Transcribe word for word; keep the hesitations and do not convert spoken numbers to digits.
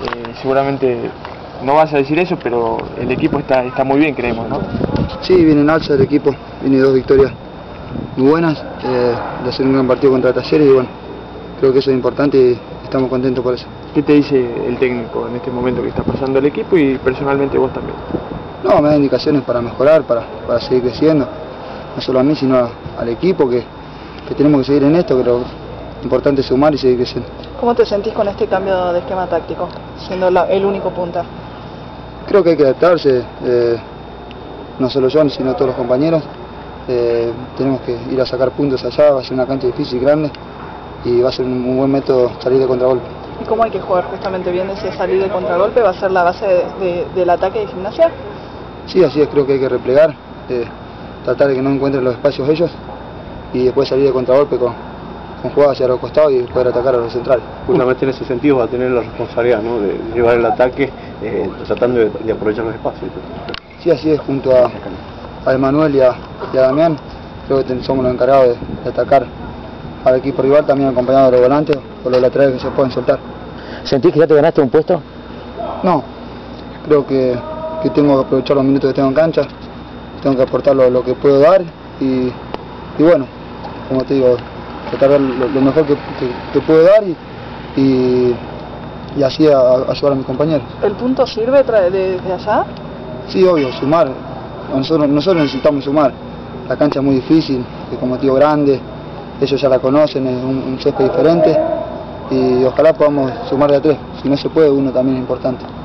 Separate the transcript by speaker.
Speaker 1: Eh, seguramente no vas a decir eso, pero el equipo está, está muy bien, creemos, ¿no?
Speaker 2: Sí, viene en alza el equipo, viene dos victorias muy buenas, eh, de hacer un gran partido contra Talleres y bueno, creo que eso es importante y estamos contentos por eso.
Speaker 1: ¿Qué te dice el técnico en este momento que está pasando el equipo y personalmente vos también?
Speaker 2: No, me da indicaciones para mejorar, para, para seguir creciendo, no solo a mí sino a, al equipo, que, que tenemos que seguir en esto, que lo importante es sumar y seguir creciendo.
Speaker 3: ¿Cómo te sentís con este cambio de esquema táctico, siendo la, el único punta?
Speaker 2: Creo que hay que adaptarse, eh, no solo yo, sino todos los compañeros. Eh, tenemos que ir a sacar puntos allá, va a ser una cancha difícil y grande y va a ser un, un buen método salir de contragolpe.
Speaker 3: ¿Y cómo hay que jugar justamente bien ese salir de contragolpe? ¿Va a ser la base de, de, del ataque de Gimnasia?
Speaker 2: Sí, así es, creo que hay que replegar, eh, tratar de que no encuentren los espacios ellos y después salir de contragolpe con, con jugadas hacia los costados y poder atacar a los centrales.
Speaker 4: Justamente en ese sentido va a tener la responsabilidad, ¿no?, de llevar el ataque eh, tratando de, de aprovechar los espacios.
Speaker 2: Sí, así es, junto a, a Emanuel y a, y a Damián, creo que somos los encargados de, de atacar al equipo rival, también acompañado de los volantes o los laterales que se pueden soltar.
Speaker 5: ¿Sentís que ya te ganaste un puesto?
Speaker 2: No, creo que, que tengo que aprovechar los minutos que tengo en cancha, tengo que aportar lo, lo que puedo dar y, y bueno, como te digo, tratar de lo, lo mejor que, que, que puedo dar y, y, y así a, a ayudar a mis compañeros.
Speaker 3: ¿El punto sirve desde allá?
Speaker 2: Sí, obvio, sumar. Nosotros, nosotros necesitamos sumar. La cancha es muy difícil, es como tío grande, ellos ya la conocen, es un, un césped diferente y ojalá podamos sumar de a tres. Si no se puede, uno también es importante.